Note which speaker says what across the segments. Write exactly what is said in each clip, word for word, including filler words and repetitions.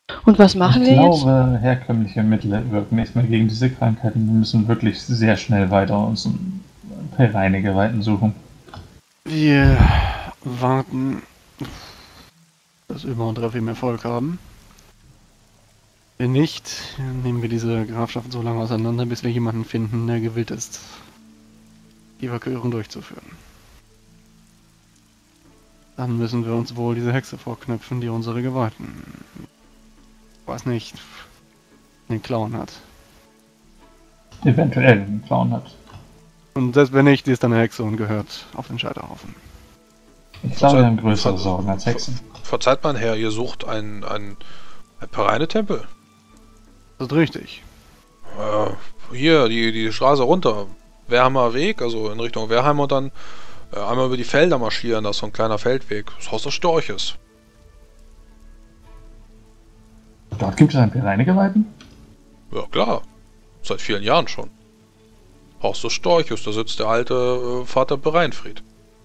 Speaker 1: Und was machen
Speaker 2: ich
Speaker 1: wir jetzt?
Speaker 2: Ich glaube, herkömmliche Mittel wirken nicht mehr gegen diese Krankheiten. Wir müssen wirklich sehr schnell weiter uns ein Pereinegeweihten suchen.
Speaker 3: Wir warten, dass Ömer und Raffi mehr Erfolg haben. Wenn nicht, nehmen wir diese Grafschaft so lange auseinander, bis wir jemanden finden, der gewillt ist, die Evakuierung durchzuführen. Dann müssen wir uns wohl diese Hexe vorknüpfen, die unsere Geweihten, weiß nicht, in den Klauen hat.
Speaker 2: Eventuell einen Clown hat.
Speaker 3: Und selbst wenn nicht, die ist dann eine Hexe und gehört auf den Scheiterhaufen.
Speaker 2: Ich glaube, wir haben größere Sorgen als Hexen.
Speaker 4: Verzeiht mein Herr, ihr sucht einen, einen, einen Pereine-Tempel?
Speaker 3: Das ist richtig.
Speaker 4: Äh, hier, die, die Straße runter. Werheimer Weg, also in Richtung Werheim und dann äh, einmal über die Felder marschieren, das ist so ein kleiner Feldweg. Das Haus des Storches.
Speaker 2: Dort gibt es einen Pereinegeweihten?
Speaker 4: Ja, klar. Seit vielen Jahren schon. Haus des Storches, da sitzt der alte äh, Vater Bereinfried.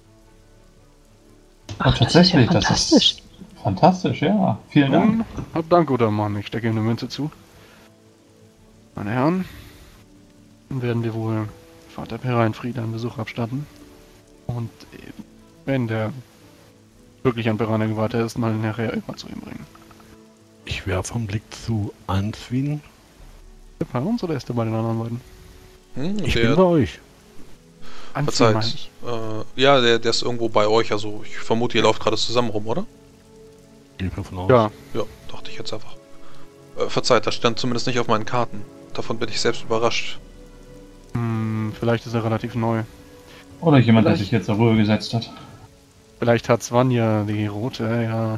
Speaker 2: Ach, tatsächlich,
Speaker 1: das ist ja fantastisch.
Speaker 2: Das ist fantastisch, ja. Vielen Dank.
Speaker 3: Nun, hab Dank, guter Mann. Ich stecke ihm eine Münze zu. Meine Herren, dann werden wir wohl Vater Pereinfried einen Besuch abstatten. Und wenn der wirklich ein Pereinegeweihter ist, mal nachher immer zu ihm bringen.
Speaker 5: Ich werfe einen Blick zu Answin.
Speaker 3: Ist der bei uns oder ist der bei den anderen beiden?
Speaker 4: Hm,
Speaker 5: Ich
Speaker 4: der,
Speaker 5: bin bei euch.
Speaker 3: Answin, meine
Speaker 4: verzeiht.
Speaker 3: ich.
Speaker 4: Äh, ja, der, der ist irgendwo bei euch, also ich vermute, ihr lauft gerade zusammen rum, oder?
Speaker 5: Gehe ich davon aus.
Speaker 3: Ja,
Speaker 4: Ja, dachte ich jetzt einfach. Äh, verzeiht, das stand zumindest nicht auf meinen Karten. Davon bin ich selbst überrascht.
Speaker 3: hm, vielleicht ist er relativ neu.
Speaker 2: Oder jemand, der
Speaker 3: Vielleicht-
Speaker 2: sich jetzt zur Ruhe gesetzt hat.
Speaker 3: Vielleicht hat Svenja, die Rote, ja,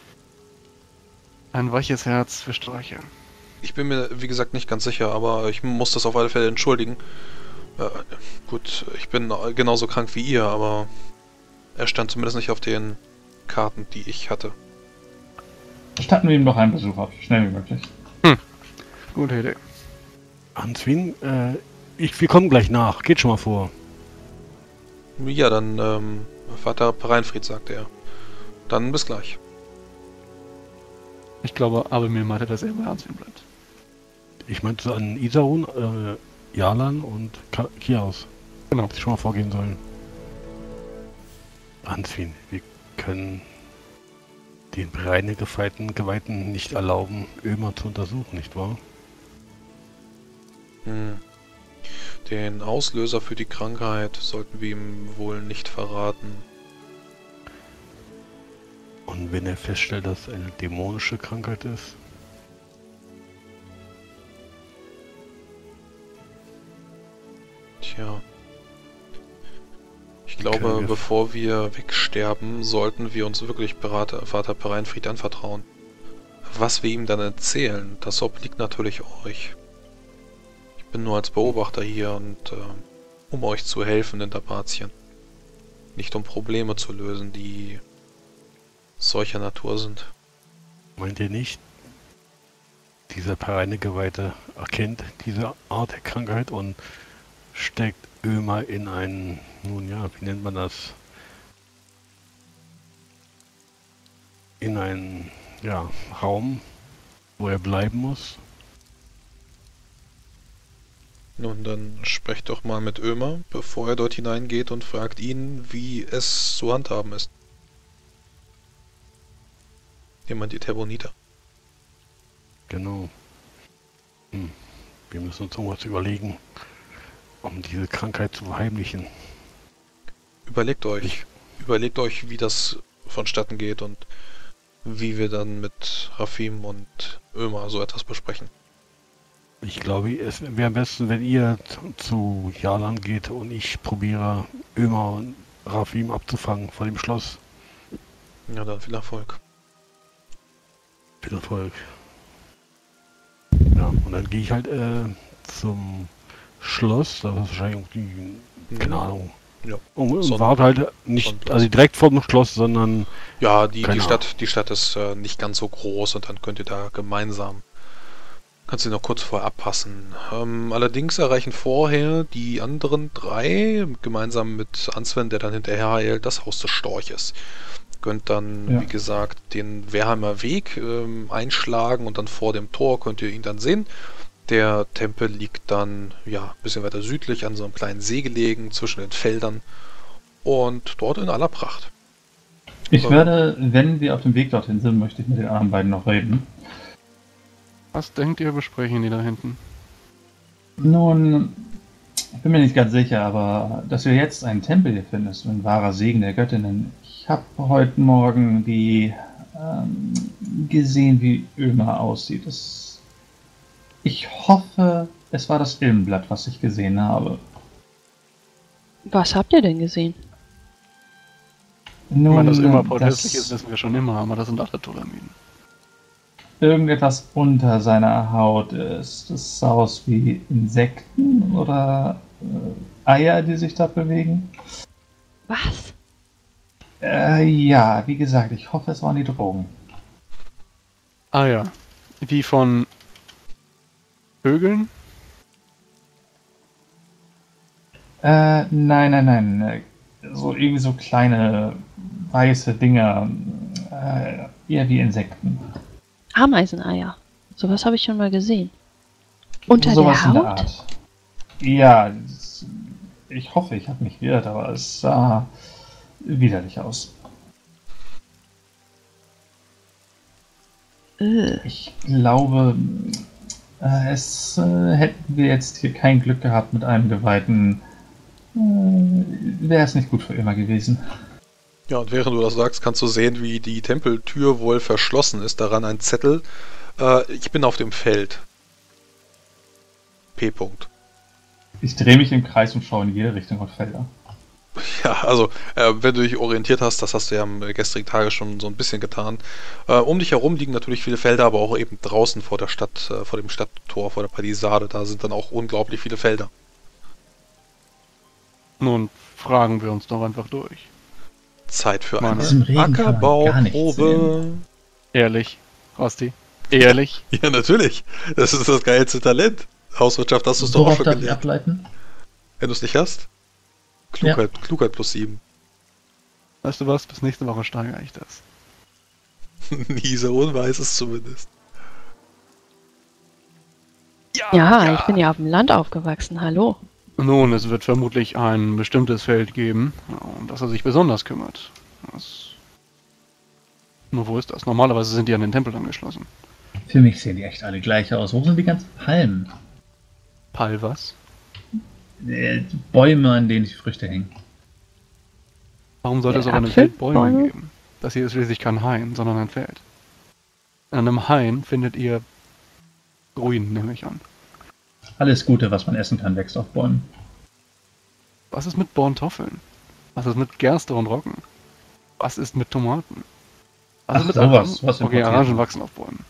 Speaker 3: ein weiches Herz für Sträuche.
Speaker 4: Ich bin mir, wie gesagt, nicht ganz sicher, aber ich muss das auf alle Fälle entschuldigen. Äh, gut, ich bin genauso krank wie ihr, aber er stand zumindest nicht auf den Karten, die ich hatte.
Speaker 2: Statten wir ihm doch einen Besuch ab, schnell wie möglich.
Speaker 3: Gute Idee.
Speaker 5: Answin, äh, ich, wir kommen gleich nach. Geht schon mal vor.
Speaker 4: Ja, dann, ähm, Vater Pereinfried, sagte er. Dann bis gleich.
Speaker 3: Ich glaube, Abelmir meinte, dass er bei Answin bleibt.
Speaker 5: Ich meinte an Isarun, äh, Jalan und Ka Kiaos.
Speaker 3: Genau.
Speaker 5: Die schon mal vorgehen sollen. Answin, wir können den Pereinegeweihten Geweihten nicht erlauben, Ömer zu untersuchen, nicht wahr?
Speaker 4: Hm. Den Auslöser für die Krankheit sollten wir ihm wohl nicht verraten.
Speaker 5: Und wenn er feststellt, dass es eine dämonische Krankheit ist?
Speaker 4: Tja. Ich
Speaker 5: Können
Speaker 4: glaube,
Speaker 5: wir-
Speaker 4: bevor wir wegsterben, sollten wir uns wirklich Berater, Vater Pereinfried anvertrauen. Was wir ihm dann erzählen, das obliegt natürlich euch. Ich bin nur als Beobachter hier und äh, um euch zu helfen in Dapatien. Nicht um Probleme zu lösen, die solcher Natur sind.
Speaker 5: Meint ihr nicht, dieser Pereinegeweihte erkennt diese Art der Krankheit und steckt Ömer in einen, nun ja, wie nennt man das? In einen, ja, Raum, wo er bleiben muss?
Speaker 4: Nun, dann sprecht doch mal mit Ömer, bevor er dort hineingeht und fragt ihn, wie es zu handhaben ist. Jemand die Terboniter.
Speaker 5: Genau. Hm. Wir müssen uns irgendwas überlegen, um diese Krankheit zu verheimlichen.
Speaker 4: Überlegt euch, überlegt euch, wie das vonstatten geht und wie wir dann mit Rafim und Ömer so etwas besprechen.
Speaker 5: Ich glaube, es wäre am besten, wenn ihr zu- zu Jalan geht und ich probiere, Ömer und Rafim abzufangen vor dem Schloss.
Speaker 4: Ja, dann viel Erfolg.
Speaker 5: Viel Erfolg. Ja, und dann gehe ich halt äh, zum Schloss, da ist wahrscheinlich irgendwie, keine Ahnung.
Speaker 4: Ja.
Speaker 5: Und, und
Speaker 4: Sonn-
Speaker 5: warte halt nicht,
Speaker 4: Sonnenplatz.
Speaker 5: also direkt vor dem Schloss, sondern
Speaker 4: Ja, die,
Speaker 5: Keine
Speaker 4: die Stadt, die Stadt ist äh, nicht ganz so groß und dann könnt ihr da gemeinsam, kannst du noch kurz vorher abpassen. Ähm, allerdings erreichen vorher die anderen drei, gemeinsam mit Answen, der dann hinterher eilt, das Haus des Storches. Könnt dann,
Speaker 2: Ja.
Speaker 4: wie gesagt, den Werheimer Weg ähm, einschlagen und dann vor dem Tor könnt ihr ihn dann sehen. Der Tempel liegt dann ja ein bisschen weiter südlich an so einem kleinen See gelegen zwischen den Feldern und dort in aller Pracht.
Speaker 2: Ich
Speaker 4: Ja.
Speaker 2: werde, wenn wir auf dem Weg dorthin sind, möchte ich mit den anderen beiden noch reden.
Speaker 3: Was denkt ihr, besprechen die da hinten?
Speaker 2: Nun, ich bin mir nicht ganz sicher, aber dass wir jetzt einen Tempel hier finden, ist ein wahrer Segen der Göttinnen. Ich habe heute Morgen die ähm, gesehen, wie Ömer aussieht. Das, ich hoffe, es war das Ilmenblatt, was ich gesehen habe.
Speaker 1: Was habt ihr denn gesehen?
Speaker 2: Nun,
Speaker 3: Wenn das immer
Speaker 2: das-
Speaker 3: protestlich ist, wissen wir schon immer, aber das sind alle Ptolemiden.
Speaker 2: Irgendetwas unter seiner Haut ist. Das sah aus wie Insekten oder äh, Eier, die sich da bewegen.
Speaker 1: Was?
Speaker 2: Äh, ja, wie gesagt, ich hoffe, es waren die Drogen.
Speaker 3: Ah ja. Wie von Vögeln?
Speaker 2: Äh, nein, nein, nein. äh, So irgendwie so kleine weiße Dinger. Äh, eher wie Insekten.
Speaker 1: Ameiseneier. Sowas habe ich schon mal gesehen. Unter
Speaker 2: Sowas
Speaker 1: der
Speaker 2: in der
Speaker 1: Haut?
Speaker 2: Art. Ja, es- ich hoffe, ich habe mich geirrt, aber es sah widerlich aus.
Speaker 1: Äh,
Speaker 2: Ich glaube, äh, es äh, hätten wir jetzt hier kein Glück gehabt mit einem Geweihten, äh, wäre es nicht gut für immer gewesen.
Speaker 4: Ja, und während du das sagst, kannst du sehen, wie die Tempeltür wohl verschlossen ist. Daran ein Zettel. Äh, ich bin auf dem Feld. P. -Punkt.
Speaker 2: Ich drehe mich im Kreis und schaue in jede Richtung auf Felder.
Speaker 4: Ja, also, äh, wenn du dich orientiert hast, das hast du ja am gestrigen Tage schon so ein bisschen getan. Äh, um dich herum liegen natürlich viele Felder, aber auch eben draußen vor der Stadt, äh, vor dem Stadttor, vor der Palisade, da sind dann auch unglaublich viele Felder.
Speaker 3: Nun fragen wir uns doch einfach durch.
Speaker 4: Zeit für
Speaker 3: Mann.
Speaker 4: eine
Speaker 2: Aus dem Regen kann man gar nichts
Speaker 4: Ackerbauprobe.
Speaker 3: Ehrlich, Rosti. Ehrlich.
Speaker 4: Ja, natürlich. Das ist das geilste Talent. Hauswirtschaft hast du es doch auch
Speaker 2: Worauf
Speaker 4: schon
Speaker 2: darf ich
Speaker 4: gelernt.
Speaker 2: ableiten?
Speaker 4: Wenn du es nicht hast. Klugheit, Klugheit plus sieben.
Speaker 3: Weißt du was? Bis nächste Woche steigere ich das.
Speaker 4: Nisa weiß es zumindest.
Speaker 1: ja, ich bin ja auf dem Land aufgewachsen, hallo.
Speaker 3: Nun, es wird vermutlich ein bestimmtes Feld geben, um das er sich besonders kümmert. Das... Nur wo ist das? Normalerweise sind die an den Tempel angeschlossen.
Speaker 2: Für mich sehen die echt alle gleich aus. Wo sind die ganzen Palmen?
Speaker 3: Pal was?
Speaker 2: Äh, Bäume, an denen die Früchte hängen.
Speaker 3: Warum sollte es
Speaker 1: Der
Speaker 3: auf einem
Speaker 1: Apfel-
Speaker 3: Feld Bäume
Speaker 1: Bäume?
Speaker 3: geben? Das hier ist schließlich kein Hain, sondern ein Feld. In einem Hain findet ihr Ruinen, nehme ich an.
Speaker 2: Alles Gute, was man essen kann, wächst auf Bäumen.
Speaker 3: Was ist mit Borntoffeln? Was ist mit Gerste und Roggen? Was ist mit Tomaten? Was
Speaker 2: Ach,
Speaker 3: ist mit
Speaker 2: sowas,
Speaker 3: Orangen?
Speaker 2: was
Speaker 3: Okay,
Speaker 2: importiert
Speaker 3: Orangen
Speaker 2: man.
Speaker 3: wachsen auf Bäumen.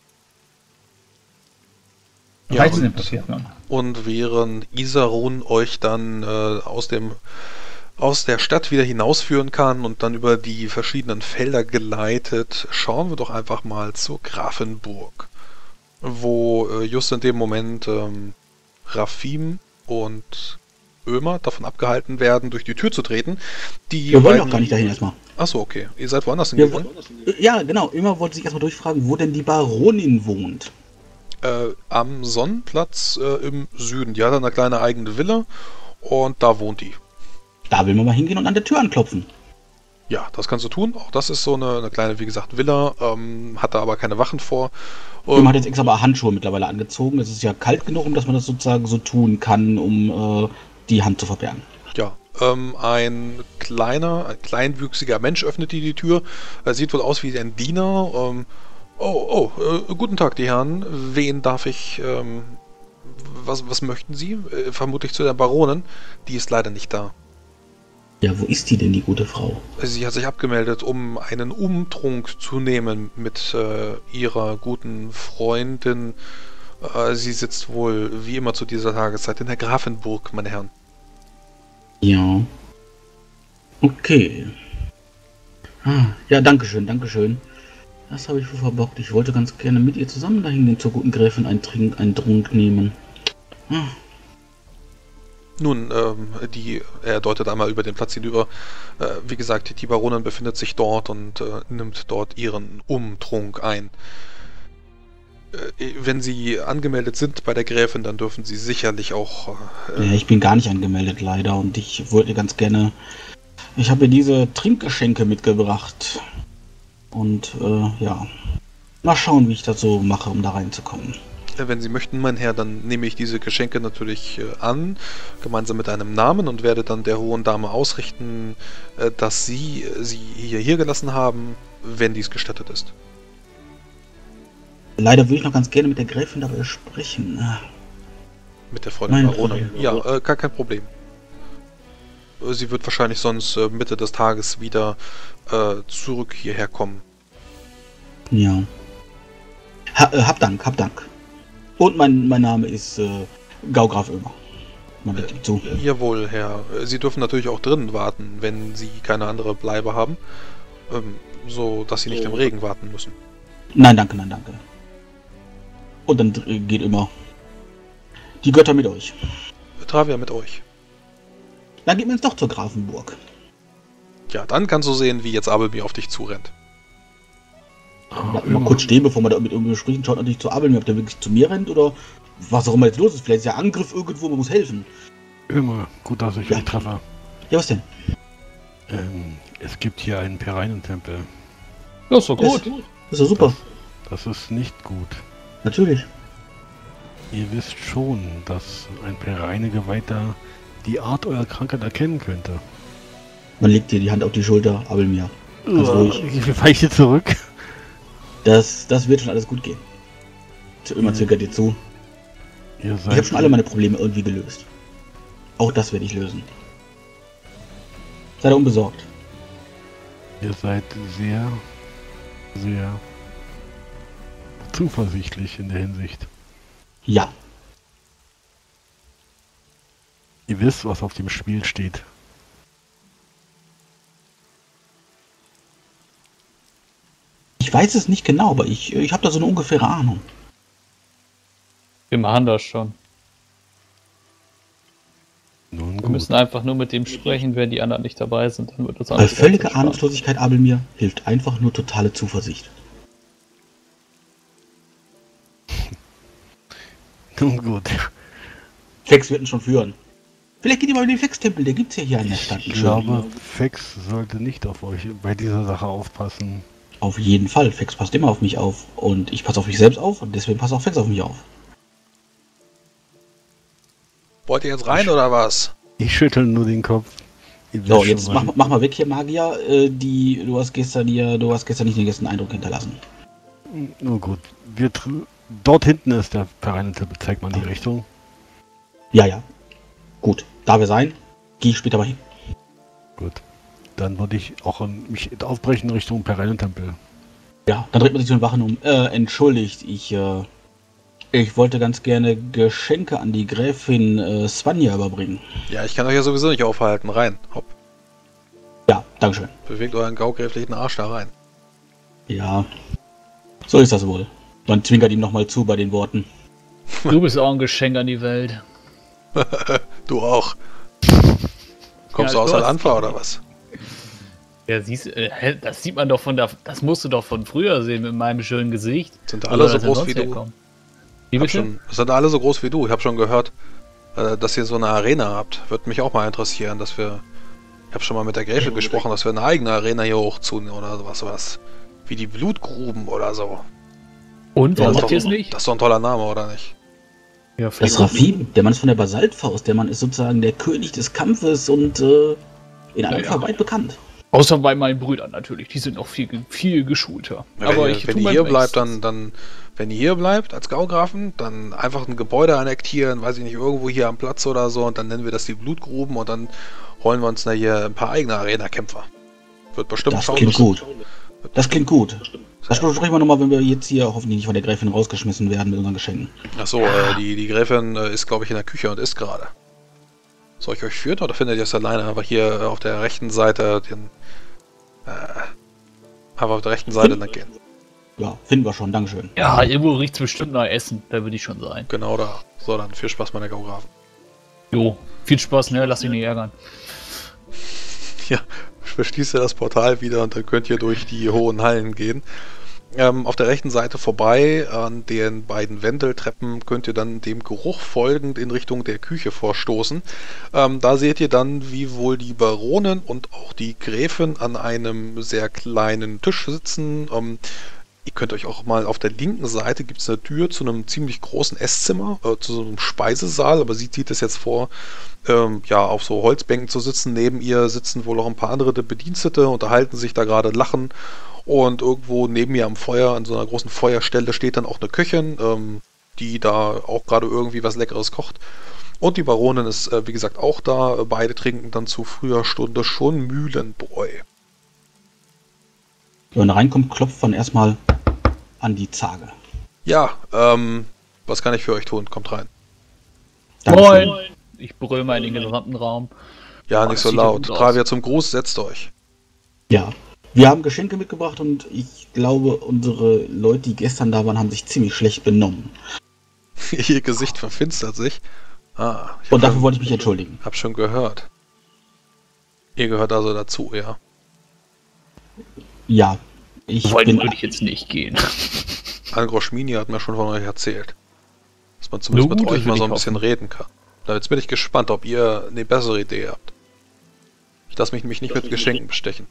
Speaker 4: Ja,
Speaker 2: Weizen
Speaker 4: und-
Speaker 2: importiert man.
Speaker 4: Und während Isarun euch dann äh, aus dem aus der Stadt wieder hinausführen kann und dann über die verschiedenen Felder geleitet, schauen wir doch einfach mal zur Grafenburg, wo äh, just in dem Moment ähm, Rafim und Ömer davon abgehalten werden, durch die Tür zu treten. Die
Speaker 6: Wir wollen
Speaker 4: beiden-
Speaker 6: doch gar nicht dahin erstmal.
Speaker 4: Achso, okay. Ihr seid woanders
Speaker 6: Wir
Speaker 4: hingegangen?
Speaker 6: wo- Ja, genau. Immer wollte sich erstmal durchfragen, wo denn die Baronin wohnt.
Speaker 4: Äh, am Sonnenplatz äh, im Süden. Die hat eine kleine eigene Villa und da wohnt die.
Speaker 6: Da will man mal hingehen und an der Tür anklopfen.
Speaker 4: Ja, das kannst du tun. Auch das ist so eine, eine kleine, wie gesagt, Villa. Ähm, hat da aber keine Wachen vor.
Speaker 6: Man
Speaker 4: Ähm,
Speaker 6: hat jetzt extra aber Handschuhe mittlerweile angezogen. Es ist ja kalt genug, um dass man das sozusagen so tun kann, um äh, die Hand zu verbergen.
Speaker 4: ja, ähm, ein kleiner, ein kleinwüchsiger Mensch öffnet dir die Tür. Er sieht wohl aus wie ein Diener. Ähm, oh, oh, äh, guten Tag, die Herren. Wen darf ich, ähm, was, was möchten Sie? Äh, vermutlich zu der Baronin. Die ist leider nicht da.
Speaker 6: Ja, wo ist die denn, die gute Frau?
Speaker 4: Sie hat sich abgemeldet, um einen Umtrunk zu nehmen mit äh, ihrer guten Freundin. Äh, sie sitzt wohl wie immer zu dieser Tageszeit in der Grafenburg, meine Herren.
Speaker 6: Ja. Okay. Ah, ja, dankeschön, dankeschön. Das habe ich wohl verbockt. Ich wollte ganz gerne mit ihr zusammen dahin gehen zur guten Gräfin einen Trink, einen Trunk nehmen. Ah,
Speaker 4: Nun, ähm, die, er deutet einmal über den Platz hinüber. Äh, wie gesagt, die Baronin befindet sich dort und äh, nimmt dort ihren Umtrunk ein. Äh, wenn Sie angemeldet sind bei der Gräfin, dann dürfen Sie sicherlich auch... Äh,
Speaker 6: Ja, ich bin gar nicht angemeldet, leider. Und ich wollte ganz gerne... Ich habe mir diese Trinkgeschenke mitgebracht. Und, äh, ja... Mal schauen, wie ich das so mache, um da reinzukommen.
Speaker 4: Wenn Sie möchten, mein Herr, dann nehme ich diese Geschenke natürlich äh, an, gemeinsam mit einem Namen und werde dann der hohen Dame ausrichten, äh, dass Sie äh, sie hier, hier gelassen haben, wenn dies gestattet ist.
Speaker 6: Leider würde ich noch ganz gerne mit der Gräfin darüber sprechen.
Speaker 4: Mit der Freundin
Speaker 6: Meine
Speaker 4: Baronin.
Speaker 6: Frau.
Speaker 4: Ja, äh, gar kein Problem. Äh, Sie wird wahrscheinlich sonst äh, Mitte des Tages wieder äh, zurück hierher kommen.
Speaker 6: Ja. Ha, äh, hab Dank, hab Dank. Und mein, mein Name ist äh, Gaugraf Ömer. Man wird ihm zu.
Speaker 4: Jawohl, Herr. Äh, Sie dürfen natürlich auch drinnen warten, wenn Sie keine andere Bleibe haben, ähm, so dass Sie nicht im Regen warten müssen.
Speaker 6: Nein, danke, nein, danke. Und dann äh, geht immer die Götter mit euch.
Speaker 4: Travia mit euch.
Speaker 6: Dann geht man jetzt doch zur Grafenburg.
Speaker 4: Ja, dann kannst du sehen, wie jetzt Abelmir auf dich zurennt.
Speaker 6: Ja, mal kurz stehen, bevor man da mit irgendjemandem spricht, schaut natürlich zu Abel, ob der wirklich zu mir rennt oder was auch immer jetzt los ist. Vielleicht ist ja Angriff irgendwo, man muss helfen.
Speaker 5: Immer gut, dass ich
Speaker 6: Ja.
Speaker 5: euch treffe.
Speaker 6: Ja, was denn?
Speaker 5: Ähm, es gibt hier einen Pereinentempel.
Speaker 7: Ja, ist doch gut.
Speaker 6: Das, das ist doch super.
Speaker 5: Das ist nicht gut.
Speaker 6: Natürlich.
Speaker 5: Ihr wisst schon, dass ein Pereine-Geweihter die Art eurer Krankheit erkennen könnte.
Speaker 6: Man legt dir die Hand auf die Schulter, Abelmir. Ganz ruhig.
Speaker 5: Ich weiche zurück.
Speaker 6: Das, das wird schon alles gut gehen. Immer zögert dir zu.
Speaker 5: Ihr
Speaker 6: Ich
Speaker 5: seid
Speaker 6: habe schon alle meine Probleme irgendwie gelöst. Auch das werde ich lösen. Seid unbesorgt.
Speaker 5: Ihr seid sehr, sehr zuversichtlich in der Hinsicht.
Speaker 6: Ja.
Speaker 5: Ihr wisst, was auf dem Spiel steht.
Speaker 6: Ich weiß es nicht genau, aber ich, ich habe da so eine ungefähre Ahnung.
Speaker 7: Wir machen das schon.
Speaker 5: Nun
Speaker 7: Wir
Speaker 5: gut.
Speaker 7: müssen einfach nur mit dem sprechen, wenn die anderen nicht dabei sind. Dann wird das
Speaker 6: Bei
Speaker 7: alles ganz
Speaker 6: völliger
Speaker 7: entspannt.
Speaker 6: Ahnungslosigkeit, Abelmir, hilft einfach nur totale Zuversicht.
Speaker 5: Nun gut.
Speaker 6: Fex wird ihn schon führen. Vielleicht geht ihr mal in den Fex-Tempel, der gibt's ja hier in der Stadt.
Speaker 5: Ich glaube, Fex sollte nicht auf euch bei dieser Sache aufpassen.
Speaker 6: Auf jeden Fall. Fex passt immer auf mich auf. Und ich passe auf mich selbst auf und deswegen passt auch Fex auf mich auf.
Speaker 4: Wollt ihr jetzt rein oder was?
Speaker 5: Ich schüttel nur den Kopf. Ihr
Speaker 6: So,
Speaker 5: wisst
Speaker 6: jetzt
Speaker 5: schon,
Speaker 6: mach,
Speaker 5: was
Speaker 6: mach mal weg hier, Magier. Äh, die, du hast gestern hier, du hast gestern nicht den besten Eindruck hinterlassen.
Speaker 5: ich- Nun gut. Wir tr- Dort hinten ist der Pereinentempel. Zeigt man die Richtung.
Speaker 6: Ja, ja. Gut. Da wir sein, gehe ich später mal hin.
Speaker 5: Gut. Dann würde ich auch ähm, mich aufbrechen Richtung Pereinentempel.
Speaker 6: Ja, dann dreht man sich so eine Wachen um. Äh, entschuldigt, ich, äh, ich wollte ganz gerne Geschenke an die Gräfin äh, Svenja überbringen.
Speaker 4: Ja, ich kann euch ja sowieso nicht aufhalten. Rein. Hopp.
Speaker 6: Ja, dankeschön.
Speaker 4: Bewegt euren gaugräflichen Arsch da rein.
Speaker 6: Ja, so ist das wohl. Man zwinkert ihm nochmal zu bei den Worten.
Speaker 7: Du bist auch ein Geschenk an die Welt.
Speaker 4: Du auch. Kommst
Speaker 7: Ja,
Speaker 4: du aus
Speaker 7: du hast-
Speaker 4: Al-Anfa oder was?
Speaker 7: Ja, siehst, äh, hä, das sieht man doch von der. Das musst du doch von früher sehen mit meinem schönen Gesicht.
Speaker 4: Sind
Speaker 7: Wo
Speaker 4: alle
Speaker 7: soll
Speaker 4: so
Speaker 7: das denn
Speaker 4: groß
Speaker 7: sonst
Speaker 4: wie du?
Speaker 7: herkommen? Wie
Speaker 4: Hab
Speaker 7: bitte?
Speaker 4: schon, sind alle so groß wie du. Ich habe schon gehört, äh, dass ihr so eine Arena habt. Würde mich auch mal interessieren, dass wir... Ich habe schon mal mit der Gräfin gesprochen, dass wir eine eigene Arena hier hochziehen oder sowas. Was. Wie die Blutgruben oder so.
Speaker 7: Und
Speaker 6: Ja,
Speaker 7: warum
Speaker 6: das
Speaker 7: macht ihr es
Speaker 6: doch-
Speaker 7: nicht?
Speaker 4: Das ist doch ein toller Name, oder nicht?
Speaker 7: Ja,
Speaker 6: Das ist Rafim, der Mann ist von der Basaltfaust. Der Mann ist sozusagen der König des Kampfes und äh, in Alpha
Speaker 7: ja.
Speaker 6: weit bekannt.
Speaker 7: Außer bei meinen Brüdern natürlich. Die sind noch viel, ge- viel geschulter.
Speaker 4: Wenn
Speaker 7: Aber
Speaker 4: ihr,
Speaker 7: ich
Speaker 4: wenn
Speaker 7: tu
Speaker 4: ihr
Speaker 7: mein
Speaker 4: hier bleibt,
Speaker 7: Bestes.
Speaker 4: dann, dann... Wenn ihr hier bleibt, als Gaugrafen, dann einfach ein Gebäude annektieren, weiß ich nicht, irgendwo hier am Platz oder so, und dann nennen wir das die Blutgruben und dann holen wir uns da hier ein paar eigene Arena-Kämpfer. Wird bestimmt
Speaker 6: Das
Speaker 4: schauen
Speaker 6: klingt
Speaker 4: müssen.
Speaker 6: gut. Das klingt gut. Das sprechen wir nochmal, wenn wir jetzt hier hoffentlich nicht von der Gräfin rausgeschmissen werden mit unseren Geschenken.
Speaker 4: Achso, äh, die, die Gräfin äh, ist, glaube ich, in der Küche und isst gerade. Soll ich euch führen oder findet ihr es alleine? Aber hier äh, auf der rechten Seite den... Äh, aber auf der rechten Seite lang gehen.
Speaker 6: Ja, finden wir schon, Dankeschön.
Speaker 7: Ja, irgendwo riecht es bestimmt nach Essen. Da würde ich schon sein.
Speaker 4: Genau da. So, dann viel Spaß, meine Gaugrafen.
Speaker 7: Jo. Viel Spaß, ne? Lass dich nicht ärgern.
Speaker 4: Ja, verschließt ihr das Portal wieder und dann könnt ihr durch die hohen Hallen gehen. Ähm, auf der rechten Seite vorbei an den beiden Wendeltreppen könnt ihr dann dem Geruch folgend in Richtung der Küche vorstoßen. Ähm, da seht ihr dann, wie wohl die Baronin und auch die Gräfin an einem sehr kleinen Tisch sitzen. Ähm, ihr könnt euch auch mal auf der linken Seite, gibt es eine Tür zu einem ziemlich großen Esszimmer, äh, zu so einem Speisesaal, aber sie zieht es jetzt vor, ähm, ja, auf so Holzbänken zu sitzen. Neben ihr sitzen wohl auch ein paar andere Bedienstete, unterhalten sich da gerade, lachen. Und irgendwo neben mir am Feuer, an so einer großen Feuerstelle, steht dann auch eine Köchin, ähm, die da auch gerade irgendwie was Leckeres kocht. Und die Baronin ist, äh, wie gesagt, auch da. Beide trinken dann zu früher Stunde schon Mühlenbräu.
Speaker 6: Wenn er reinkommt, klopft man erstmal an die Zage.
Speaker 4: Ja, ähm, was kann ich für euch tun? Kommt rein.
Speaker 6: Dankeschön.
Speaker 7: Moin! Ich brüll mal in den gesamten Raum.
Speaker 4: Ja,
Speaker 7: Oh,
Speaker 4: nicht
Speaker 7: das
Speaker 4: so
Speaker 7: sieht ja
Speaker 4: laut.
Speaker 7: gut aus.
Speaker 4: Travia zum Gruß, setzt euch.
Speaker 6: Ja, wir haben Geschenke mitgebracht und ich glaube, unsere Leute, die gestern da waren, haben sich ziemlich schlecht benommen.
Speaker 4: Ihr Gesicht verfinstert sich. Ah, ich
Speaker 6: Und
Speaker 4: hab
Speaker 6: dafür
Speaker 4: schon,
Speaker 6: wollte ich mich entschuldigen.
Speaker 4: hab schon gehört. Ihr gehört also dazu, ja.
Speaker 6: Ja, ich
Speaker 7: Wollen
Speaker 6: bin...
Speaker 7: würde ich jetzt nicht gehen.
Speaker 4: Algroschmini hat mir schon von euch erzählt. Dass man zumindest
Speaker 7: Nur
Speaker 4: mit
Speaker 7: gut,
Speaker 4: euch
Speaker 7: das
Speaker 4: mal
Speaker 7: will
Speaker 4: so
Speaker 7: ich
Speaker 4: ein bisschen
Speaker 7: hoffen.
Speaker 4: reden kann. Na, jetzt bin ich gespannt, ob ihr eine bessere Idee habt. Ich lasse mich nämlich nicht mit Geschenken bestechen.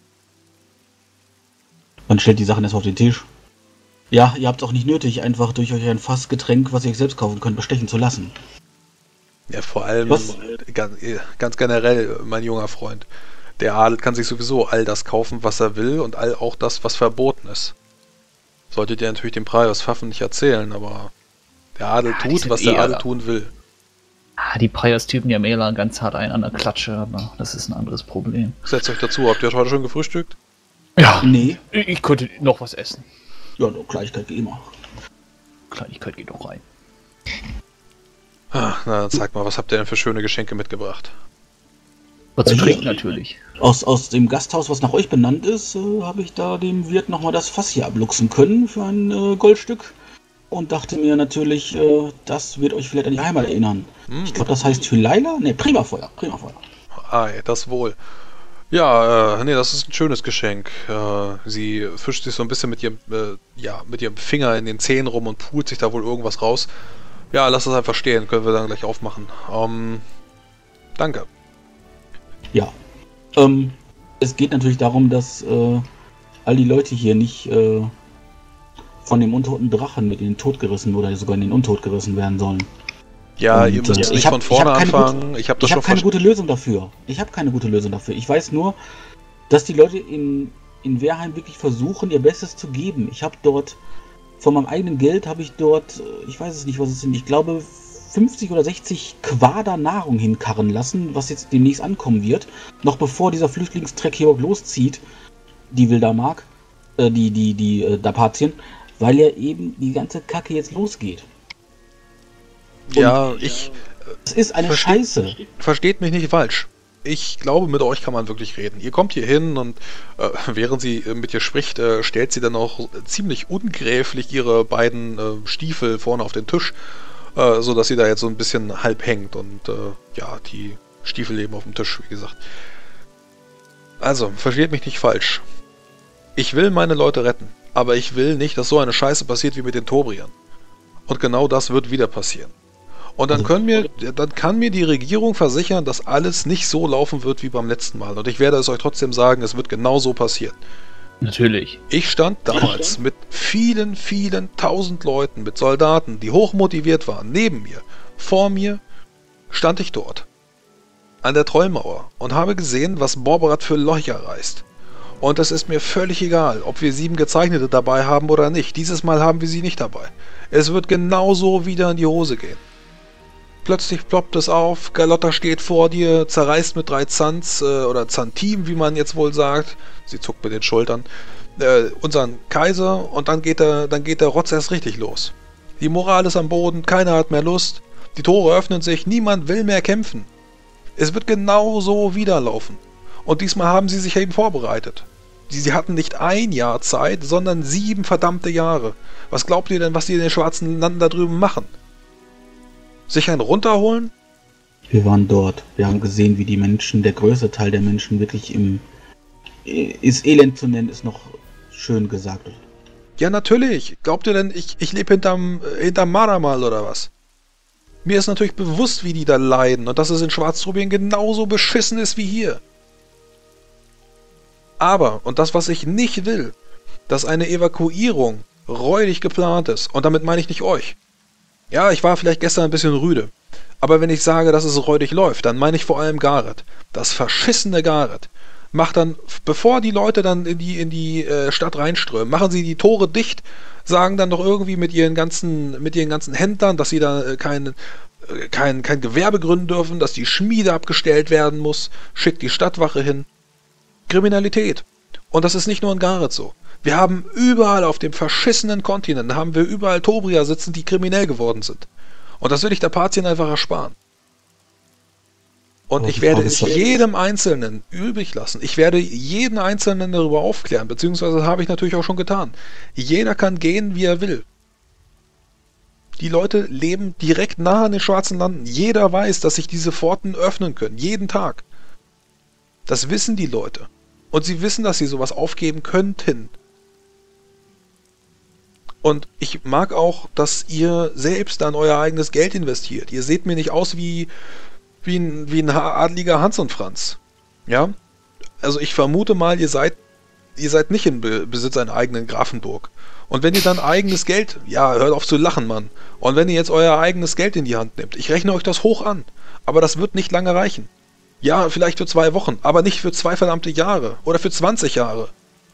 Speaker 6: Man stellt die Sachen erst auf den Tisch. Ja, ihr habt auch nicht nötig, einfach durch euch ein Fassgetränk, was ihr euch selbst kaufen könnt, bestechen zu lassen.
Speaker 4: Ja, vor allem
Speaker 6: Was?
Speaker 4: ganz, ganz generell, mein junger Freund. Der Adel kann sich sowieso all das kaufen, was er will und all auch das, was verboten ist. Solltet ihr natürlich dem Priors Pfaffen nicht erzählen, aber der Adel
Speaker 7: Ja, die
Speaker 4: tut,
Speaker 7: sind
Speaker 4: was der
Speaker 7: eh
Speaker 4: Adel
Speaker 7: alle-
Speaker 4: tun will.
Speaker 7: Ah, die Priors-Typen, die haben eh ganz hart einen an der Klatsche, aber das ist ein anderes Problem.
Speaker 4: Setzt euch dazu. Habt ihr heute schon gefrühstückt?
Speaker 7: Ja,
Speaker 6: Nee,
Speaker 7: ich könnte noch was essen.
Speaker 6: ja, doch, Kleinigkeit wie immer.
Speaker 7: Kleinigkeit geht doch rein.
Speaker 4: Ah, na, dann zeigt mal, was habt ihr denn für schöne Geschenke mitgebracht?
Speaker 7: Was zu
Speaker 6: Ja.
Speaker 7: trinken natürlich.
Speaker 6: Aus, aus dem Gasthaus, was nach euch benannt ist, äh, habe ich da dem Wirt nochmal das Fass hier abluchsen können für ein äh, Goldstück. Und dachte mir natürlich, äh, das wird euch vielleicht an die Heimat erinnern.
Speaker 4: Hm.
Speaker 6: Ich glaube, das heißt Hylaila? Ne, Primafeuer. Primafeuer.
Speaker 4: Ei, das wohl. Ja, äh, nee, das ist ein schönes Geschenk. Äh, sie fischt sich so ein bisschen mit ihrem, äh, ja, mit ihrem Finger in den Zähnen rum und pult sich da wohl irgendwas raus. Ja, lass das einfach stehen, können wir dann gleich aufmachen. Ähm, danke.
Speaker 6: Ja. Ähm, es geht natürlich darum, dass äh, all die Leute hier nicht äh, von dem untoten Drachen mit in den Tod gerissen oder sogar in den Untod gerissen werden sollen.
Speaker 4: Ja,
Speaker 6: Und,
Speaker 4: ihr müsst
Speaker 6: äh,
Speaker 4: nicht
Speaker 6: ich hab-
Speaker 4: von
Speaker 6: ich
Speaker 4: vorne
Speaker 6: hab keine
Speaker 4: anfangen. ich habe das
Speaker 6: Ich habe
Speaker 4: schon
Speaker 6: keine
Speaker 4: verstanden.
Speaker 6: gute Lösung dafür. Ich habe keine gute Lösung dafür. Ich weiß nur, dass die Leute in, in Wehrheim wirklich versuchen, ihr Bestes zu geben. Ich habe dort, von meinem eigenen Geld habe ich dort, äh, ich weiß es nicht, was es sind, ich glaube fünfzig oder sechzig Quader Nahrung hinkarren lassen, was jetzt demnächst ankommen wird. Noch bevor dieser Flüchtlingstreck hier überhaupt loszieht, die Wildermark, äh, die, die, die äh, Dapatien, weil ja eben die ganze Kacke jetzt losgeht.
Speaker 4: Ja, ich
Speaker 6: Es ist eine
Speaker 4: Versteht-
Speaker 6: Scheiße.
Speaker 4: versteht mich nicht falsch. Ich glaube, mit euch kann man wirklich reden. Ihr kommt hier hin und äh, während sie äh, mit ihr spricht, äh, stellt sie dann auch ziemlich ungräflich ihre beiden äh, Stiefel vorne auf den Tisch, äh, sodass sie da jetzt so ein bisschen halb hängt und äh, ja, die Stiefel leben auf dem Tisch, wie gesagt. Also, versteht mich nicht falsch. Ich will meine Leute retten, aber ich will nicht, dass so eine Scheiße passiert wie mit den Tobriern. Und genau das wird wieder passieren. Und dann,
Speaker 6: Also-
Speaker 4: können mir, dann kann mir die Regierung versichern, dass alles nicht so laufen wird wie beim letzten Mal. Und ich werde es euch trotzdem sagen, es wird genau so passieren.
Speaker 7: Natürlich.
Speaker 4: Ich stand damals mit vielen, vielen tausend Leuten, mit Soldaten, die hochmotiviert waren, neben mir. Vor mir stand ich dort, an der Trollmauer, und habe gesehen, was Borberat für Löcher reißt. Und es ist mir völlig egal, ob wir sieben Gezeichnete dabei haben oder nicht. Dieses Mal haben wir sie nicht dabei. Es wird genauso wieder in die Hose gehen. Plötzlich ploppt es auf, Galotta steht vor dir, zerreißt mit drei Zans, äh, oder Zantim, wie man jetzt wohl sagt, sie zuckt mit den Schultern, äh, unseren Kaiser, und dann geht, der, dann geht der Rotz erst richtig los. Die Moral ist am Boden, keiner hat mehr Lust, die Tore öffnen sich, niemand will mehr kämpfen. Es wird genau so wieder laufen. Und diesmal haben sie sich eben vorbereitet. Sie, sie hatten nicht ein Jahr Zeit, sondern sieben verdammte Jahre. Was glaubt ihr denn, was die in den schwarzen Landen da drüben machen? Sich einen runterholen?
Speaker 6: Wir waren dort. Wir haben gesehen, wie die Menschen, der größte Teil der Menschen wirklich im... Ist Elend zu nennen, ist noch schön gesagt.
Speaker 4: Ja, natürlich. Glaubt ihr denn, ich, ich lebe hinterm, hinterm Maramal oder was? Mir ist natürlich bewusst, wie die da leiden und dass es in Schwarztrubien genauso beschissen ist wie hier. Aber, und das, was ich nicht will, dass eine Evakuierung räudig geplant ist. Und damit meine ich nicht euch. Ja, ich war vielleicht gestern ein bisschen rüde. Aber wenn ich sage, dass es räudig läuft, dann meine ich vor allem Gareth. Das verschissene Gareth. Macht dann, bevor die Leute dann in die, in die äh, Stadt reinströmen, machen sie die Tore dicht, sagen dann doch irgendwie mit ihren ganzen, mit ihren ganzen Händlern, dass sie da äh, kein, äh, kein, kein Gewerbe gründen dürfen, dass die Schmiede abgestellt werden muss, schickt die Stadtwache hin. Kriminalität. Und das ist nicht nur in Gareth so. Wir haben überall auf dem verschissenen Kontinent, haben wir überall Tobrier sitzen, die kriminell geworden sind. Und das will ich der Patien einfach ersparen. Und ich werde es jedem Einzelnen übrig lassen. Ich werde jeden Einzelnen darüber aufklären, beziehungsweise habe ich natürlich auch schon getan. Jeder kann gehen, wie er will. Die Leute leben direkt nah an den Schwarzen Landen. Jeder weiß, dass sich diese Pforten öffnen können. Jeden Tag. Das wissen die Leute. Und sie wissen, dass sie sowas aufgeben könnten. Und ich mag auch, dass ihr selbst dann euer eigenes Geld investiert. Ihr seht mir nicht aus wie... Wie ein, wie ein adliger Hans und Franz. Ja? Also ich vermute mal, ihr seid ihr seid nicht in Be- Besitz einer eigenen Grafenburg. Und wenn ihr dann eigenes Geld, ja, hört auf zu lachen, Mann. Und wenn ihr jetzt euer eigenes Geld in die Hand nehmt, ich rechne euch das hoch an. Aber das wird nicht lange reichen. Ja, vielleicht für zwei Wochen, aber nicht für zwei verdammte Jahre. Oder für zwanzig Jahre.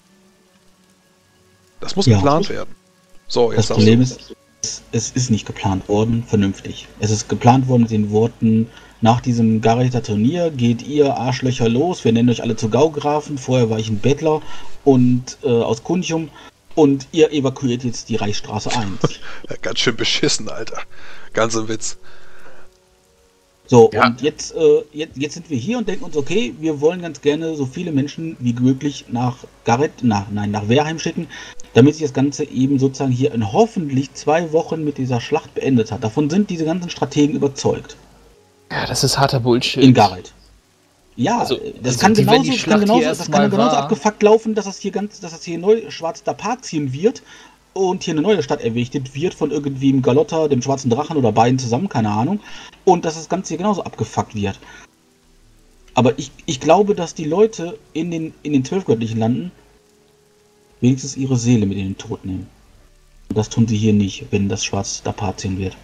Speaker 4: Das muss
Speaker 6: Ja.
Speaker 4: geplant werden. So,
Speaker 6: Das
Speaker 4: jetzt sagst
Speaker 6: Problem
Speaker 4: du.
Speaker 6: ist, es, es ist nicht geplant worden, vernünftig. Es ist geplant worden mit den Worten, nach diesem Garether Turnier geht ihr Arschlöcher los, wir nennen euch alle zu Gaugrafen, vorher war ich ein Bettler und äh, aus Kuntium und ihr evakuiert jetzt die Reichsstraße eins.
Speaker 4: Ja, ganz schön beschissen, Alter. Ganz im Witz.
Speaker 6: So,
Speaker 7: Ja.
Speaker 6: und jetzt, äh, jetzt, jetzt sind wir hier und denken uns, okay, wir wollen ganz gerne so viele Menschen wie möglich nach Gareth, nach, nein, nach Wehrheim schicken, damit sich das Ganze eben sozusagen hier in hoffentlich zwei Wochen mit dieser Schlacht beendet hat. Davon sind diese ganzen Strategen überzeugt.
Speaker 7: Ja, das ist harter Bullshit.
Speaker 6: In Gareth. Ja,
Speaker 7: Also,
Speaker 6: das
Speaker 7: also
Speaker 6: kann
Speaker 7: die- wenn
Speaker 6: genauso,
Speaker 7: die
Speaker 6: das
Speaker 7: Schlacht
Speaker 6: kann genauso,
Speaker 7: hier
Speaker 6: das
Speaker 7: erst
Speaker 6: kann
Speaker 7: mal
Speaker 6: genauso
Speaker 7: war-
Speaker 6: abgefuckt laufen, dass das hier ganz, dass das hier neu schwarz Dapazien wird und hier eine neue Stadt errichtet wird von irgendwie dem Galotter, dem schwarzen Drachen oder beiden zusammen, keine Ahnung. Und dass das Ganze hier genauso abgefuckt wird. Aber ich, ich glaube, dass die Leute in den, in den zwölfgöttlichen Landen wenigstens ihre Seele mit in den Tod nehmen. Und das tun sie hier nicht, wenn das schwarz Dapazien wird.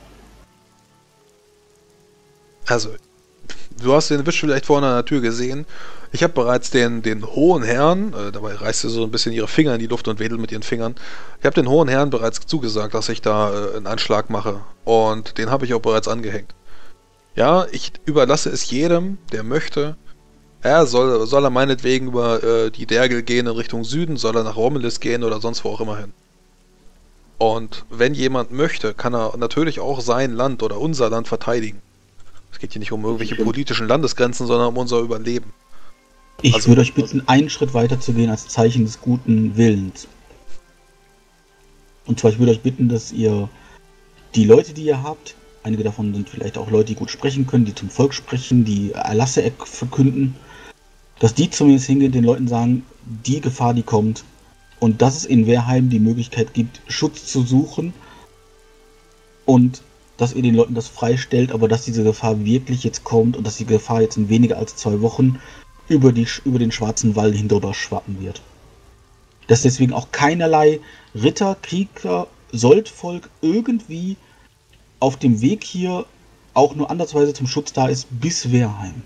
Speaker 4: Also, du hast den Wisch vielleicht vorne an der Tür gesehen. Ich habe bereits den, den hohen Herrn, äh, dabei reißt sie so ein bisschen ihre Finger in die Luft und wedelt mit ihren Fingern. Ich habe den hohen Herrn bereits zugesagt, dass ich da äh, einen Anschlag mache. Und den habe ich auch bereits angehängt. Ja, ich überlasse es jedem, der möchte. Er soll, soll er meinetwegen über äh, die Dergel gehen in Richtung Süden, soll er nach Rommelis gehen oder sonst wo auch immer hin. Und wenn jemand möchte, kann er natürlich auch sein Land oder unser Land verteidigen. Es geht hier nicht um irgendwelche politischen Landesgrenzen, sondern um unser Überleben.
Speaker 6: Ich
Speaker 4: Also-
Speaker 6: würde euch bitten, einen Schritt weiter zu gehen als Zeichen des guten Willens. Und zwar, ich würde euch bitten, dass ihr die Leute, die ihr habt, einige davon sind vielleicht auch Leute, die gut sprechen können, die zum Volk sprechen, die Erlasse ek- verkünden, dass die zumindest hingehen, den Leuten sagen, die Gefahr, die kommt, und dass es in Wehrheim die Möglichkeit gibt, Schutz zu suchen und dass ihr den Leuten das freistellt, aber dass diese Gefahr wirklich jetzt kommt und dass die Gefahr jetzt in weniger als zwei Wochen über, die, über den Schwarzen Wall hindurch schwappen wird. Dass deswegen auch keinerlei Ritter, Krieger, Soldvolk irgendwie auf dem Weg hier auch nur andersweise zum Schutz da ist, bis Wehrheim.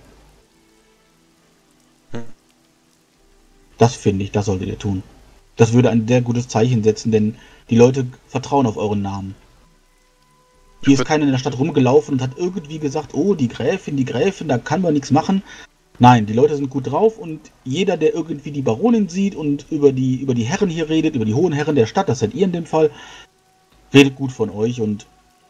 Speaker 4: Hm.
Speaker 6: Das finde ich, das solltet ihr tun. Das würde ein sehr gutes Zeichen setzen, denn die Leute vertrauen auf euren Namen. Hier ist keiner in der Stadt rumgelaufen und hat irgendwie gesagt, oh, die Gräfin, die Gräfin, da kann man nichts machen. Nein, die Leute sind gut drauf und jeder, der irgendwie die Baronin sieht und über die, über die Herren hier redet, über die hohen Herren der Stadt, das seid ihr in dem Fall, redet gut von euch und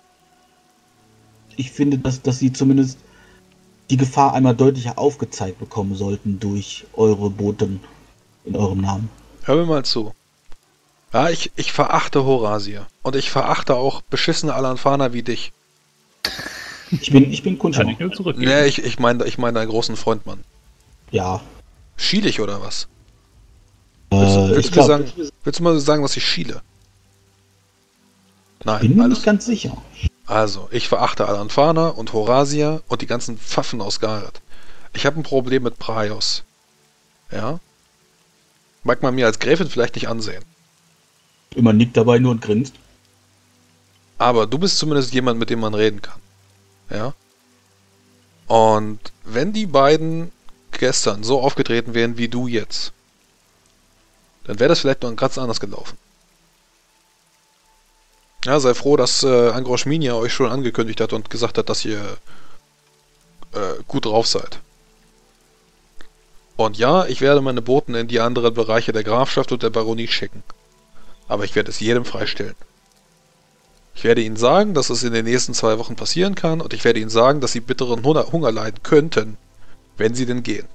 Speaker 6: ich finde, dass, dass sie zumindest die Gefahr einmal deutlicher aufgezeigt bekommen sollten durch eure Boten in eurem Namen.
Speaker 4: Hör mir mal zu. Ja, ich, ich verachte Horasier. Und ich verachte auch beschissene Alanfaner wie dich.
Speaker 6: Ich bin, ich bin
Speaker 7: Kann
Speaker 6: Kundschauer.
Speaker 7: ich nur zurückgeben.
Speaker 4: Nee, ich, ich meine ich mein deinen großen Freund, Mann.
Speaker 6: Ja.
Speaker 4: Schiel ich oder was?
Speaker 6: Äh,
Speaker 4: Willst, du- willst,
Speaker 6: ich
Speaker 4: du mir
Speaker 6: glaube,
Speaker 4: sagen, willst du mal sagen, dass ich schiele? Nein,
Speaker 6: bin mir
Speaker 4: alles.
Speaker 6: nicht ganz sicher.
Speaker 4: Also, ich verachte Alanfana und Horasia und die ganzen Pfaffen aus Gareth. Ich habe ein Problem mit Praios. Ja? Mag man mir als Gräfin vielleicht nicht ansehen.
Speaker 6: Immer nickt dabei nur und grinst.
Speaker 4: Aber du bist zumindest jemand, mit dem man reden kann. Ja? Und wenn die beiden gestern so aufgetreten wären wie du jetzt, dann wäre das vielleicht noch ganz anders gelaufen. Ja, sei froh, dass äh, Angrosch Minia euch schon angekündigt hat und gesagt hat, dass ihr äh, gut drauf seid. Und ja, ich werde meine Boten in die anderen Bereiche der Grafschaft und der Baronie schicken. Aber ich werde es jedem freistellen. Ich werde ihnen sagen, dass es in den nächsten zwei Wochen passieren kann und ich werde ihnen sagen, dass sie bitteren Hunger, Hunger leiden könnten, wenn sie denn gehen.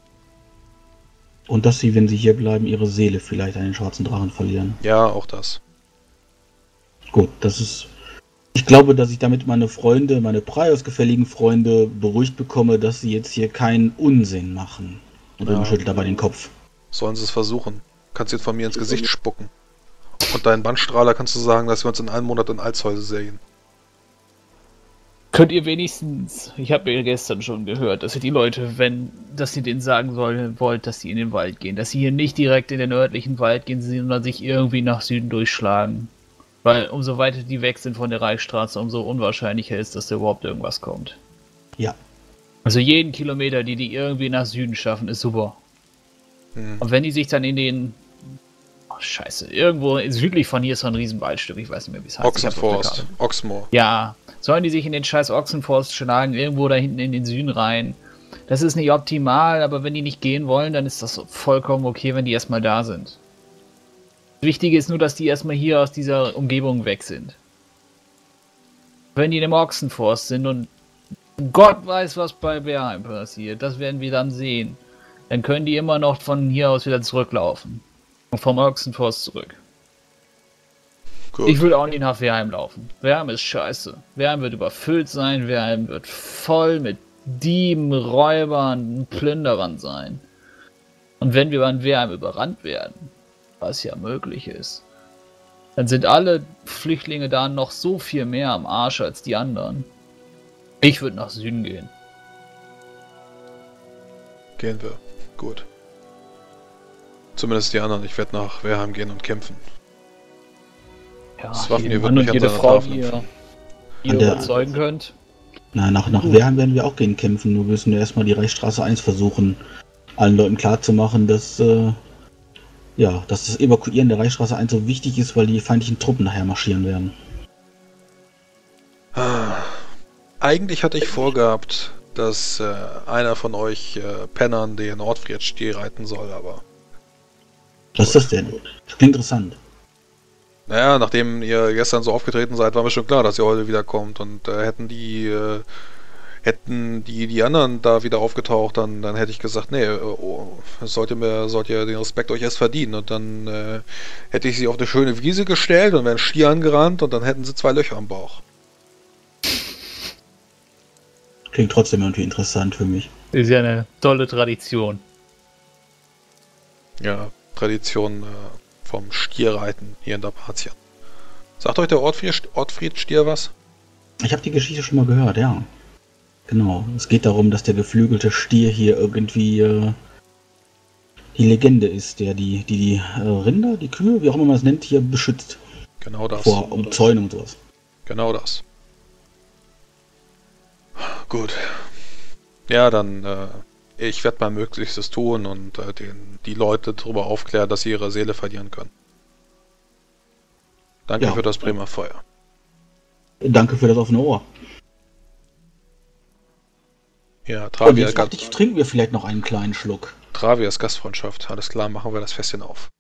Speaker 6: Und dass sie, wenn sie hier bleiben, ihre Seele vielleicht an den schwarzen Drachen verlieren.
Speaker 4: Ja, auch das.
Speaker 6: Gut, das ist... Ich glaube, dass ich damit meine Freunde, meine Praios-gefälligen Freunde beruhigt bekomme, dass sie jetzt hier keinen Unsinn machen. Und
Speaker 4: Ja.
Speaker 6: ja. schüttelt dabei den Kopf.
Speaker 4: Sollen sie es versuchen. Kannst jetzt von mir ins Gesicht spucken. Und deinen Bandstrahler kannst du sagen, dass wir uns in einem Monat in Alzhäuse sehen.
Speaker 7: Könnt ihr wenigstens, ich habe ja gestern schon gehört, dass ihr die Leute, wenn, dass ihr denen sagen sollen, wollt, dass sie in den Wald gehen, dass sie hier nicht direkt in den nördlichen Wald gehen, sondern sich irgendwie nach Süden durchschlagen. Weil umso weiter die weg sind von der Reichsstraße, umso unwahrscheinlicher ist, dass da überhaupt irgendwas kommt.
Speaker 6: Ja.
Speaker 7: Also jeden Kilometer, die die irgendwie nach Süden schaffen, ist super.
Speaker 4: Hm.
Speaker 7: Und wenn die sich dann in den... Oh, scheiße, irgendwo südlich von hier ist so ein Riesenwaldstück, ich weiß nicht mehr, wie es heißt. Ich hab's auf der
Speaker 4: Ochsenforst,
Speaker 7: Karte.
Speaker 4: Oxmoor.
Speaker 7: Ja, sollen die sich in den scheiß Ochsenforst schlagen, irgendwo da hinten in den Süden rein. Das ist nicht optimal, aber wenn die nicht gehen wollen, dann ist das vollkommen okay, wenn die erstmal da sind. Das Wichtige ist nur, dass die erstmal hier aus dieser Umgebung weg sind. Wenn die in dem Ochsenforst sind und Gott weiß, was bei Berheim passiert, das werden wir dann sehen. Dann können die immer noch von hier aus wieder zurücklaufen. Und vom Ochsenforst zurück.
Speaker 4: Gut.
Speaker 7: Ich will auch nicht nach Werheim laufen. Werheim ist scheiße. Werheim wird überfüllt sein. Werheim wird voll mit Dieben, Räubern, Plünderern sein. Und wenn wir an Werheim überrannt werden, was ja möglich ist, dann sind alle Flüchtlinge da noch so viel mehr am Arsch als die anderen. Ich würde nach Süden gehen.
Speaker 4: Gehen wir. Gut. Zumindest die anderen. Ich werde nach Werheim gehen und kämpfen.
Speaker 7: Ja,
Speaker 4: Das Waffen hier
Speaker 7: jeden
Speaker 4: wird
Speaker 7: Mann
Speaker 4: mich
Speaker 7: und
Speaker 4: an
Speaker 7: jede
Speaker 4: seiner
Speaker 7: Frau,
Speaker 4: Tafel
Speaker 7: die ihr,
Speaker 4: empfangen.
Speaker 7: die ihr
Speaker 6: An der-
Speaker 7: überzeugen könnt.
Speaker 6: Na, nach, nach Werheim werden wir auch gehen kämpfen. Nur müssen wir erstmal die Reichsstraße eins versuchen, allen Leuten klarzumachen, dass, äh, ja, dass das Evakuieren der Reichsstraße eins so wichtig ist, weil die feindlichen Truppen nachher marschieren werden.
Speaker 4: Ah. Eigentlich hatte ich vorgehabt, dass äh, einer von euch äh, Pennern den Ortfried-Stier reiten soll, aber...
Speaker 6: Was ist das denn? Das klingt interessant.
Speaker 4: Naja, nachdem ihr gestern so aufgetreten seid, war mir schon klar, dass ihr heute wiederkommt. Und äh, hätten die äh, hätten die die anderen da wieder aufgetaucht, dann, dann hätte ich gesagt, nee, äh, oh, sollt ihr mir, sollt ihr den Respekt euch erst verdienen. Und dann äh, hätte ich sie auf eine schöne Wiese gestellt und wäre ein Stier angerannt und dann hätten sie zwei Löcher am Bauch.
Speaker 6: Klingt trotzdem irgendwie interessant für mich.
Speaker 7: Ist ja eine tolle Tradition.
Speaker 4: Ja, Tradition äh, vom Stierreiten hier in Dalmatien. Sagt euch der Ortfried, Ortfried-Stier was?
Speaker 6: Ich habe die Geschichte schon mal gehört, ja. Genau. Es geht darum, dass der geflügelte Stier hier irgendwie äh, die Legende ist, der die, die, die äh, Rinder, die Kühe, wie auch immer man es nennt, hier beschützt.
Speaker 4: Genau das.
Speaker 6: Vor Umzäunung und sowas.
Speaker 4: Genau das. Gut. Ja, dann, äh, ich werde mein Möglichstes tun und äh, den, die Leute darüber aufklären, dass sie ihre Seele verlieren können. Danke
Speaker 6: Ja.
Speaker 4: für das Bremer Feuer.
Speaker 6: Danke für das offene Ohr.
Speaker 4: Ja,
Speaker 6: Und
Speaker 4: Travia,
Speaker 6: jetzt dachte ich, trinken wir vielleicht noch einen kleinen Schluck.
Speaker 4: Travias Gastfreundschaft. Alles klar, machen wir das Festchen auf.